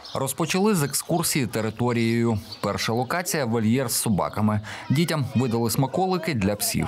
Розпочали з екскурсії територією. Перша локація – вольєр з собаками. Дітям видали смаколики для псів.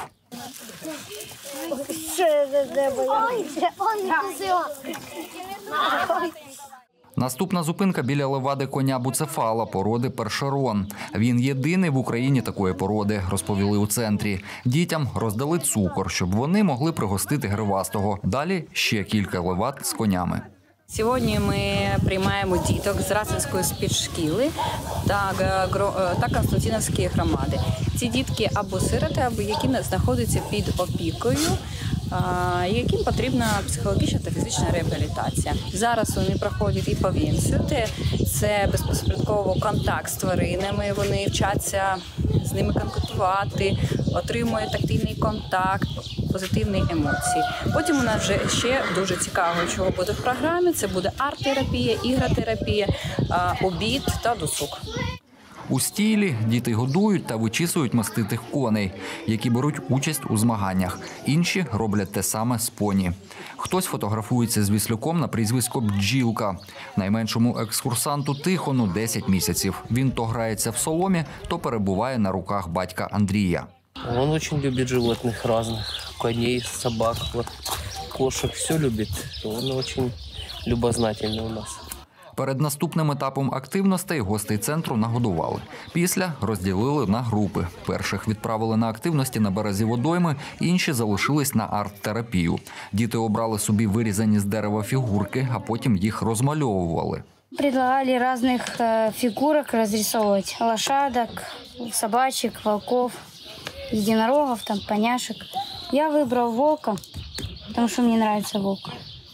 Наступна зупинка біля левади коня буцефала породи першерон. Він єдиний в Україні такої породи, розповіли у центрі. Дітям роздали цукор, щоб вони могли пригостити гривастого. Далі ще кілька левад з конями. Сьогодні ми приймаємо діток з Рацинської спецшколи та Константинівської громади. Ці дітки або сироти, або які знаходяться під опікою, яким потрібна психологічна та фізична реабілітація. Зараз вони проходять і повінцію, це безпосередньо контакт з тваринами, вони вчаться з ними контактувати, отримують тактильний контакт, позитивні емоції. Потім у нас вже ще дуже цікаво, чого буде в програмі. Це буде арт-терапія, ігротерапія, обід та досуг. У стілі діти годують та вичісують маститих коней, які беруть участь у змаганнях. Інші роблять те саме з поні. Хтось фотографується з віслюком на прізвисько «Бджілка». Найменшому екскурсанту Тихону 10 місяців. Він то грається в соломі, то перебуває на руках батька Андрія. Он очень любит животных разных, коней, собак, кошек, все любит. Он очень любознательный у нас. Перед наступним етапом активностей гостей центру нагодували. Після розділили на групи. Перших відправили на активності на березі водойми, інші залишились на арт-терапію. Діти обрали собі вирізані з дерева фігурки, а потім їх розмальовували. Предлагали разных фигурок разрисовывать. Лошадок, собачек, волков, единорогов, поняшек. Я выбрал волка, потому что мне нравится волк.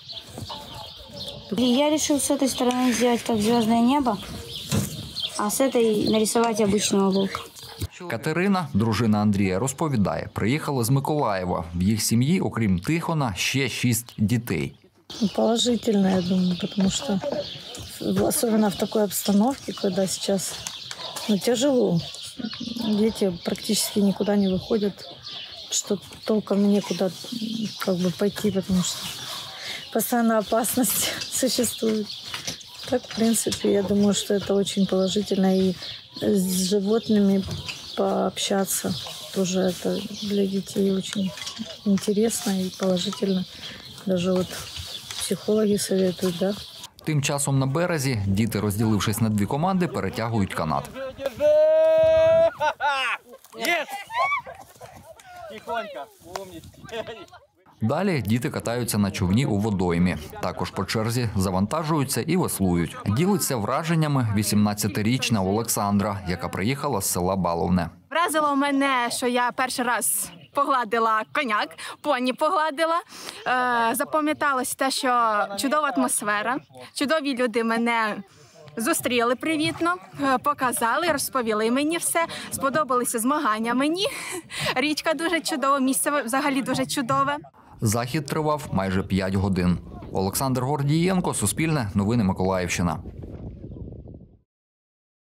И я решил с этой стороны сделать как звездное небо, а с этой нарисовать обычного волка. Катерина, дружина Андрія, розповідає, приїхала з Миколаєва. В їх сім'ї, окрім Тихона, ще 6 дітей. Положительно, я думаю, потому что особенно в такой обстановке, когда сейчас тяжело. Дети практически никуда не выходят, что толком некуда пойти, потому что постоянно опасность существует. Так, в принципе, я думаю, что это очень положительно. И с животными пообщаться тоже это для детей очень интересно и положительно. Даже психологи советуют, да. Тим часом на березі діти, розділившись на 2 команди, перетягують канат. Далі діти катаються на човні у водоймі. Також по черзі завантажуються і веслують. Ділиться враженнями 18-річна Олександра, яка приїхала з села Баловне. Вразило мене, що я перший раз погладила коняк, поні погладила. Запам'яталось те, що чудова атмосфера, чудові люди мене зустріли привітно, показали, розповіли мені все, сподобалися змагання мені. Річка дуже чудова, місце взагалі дуже чудове. Захід тривав майже 5 годин. Олександр Гордієнко, Суспільне, Новини Миколаївщина.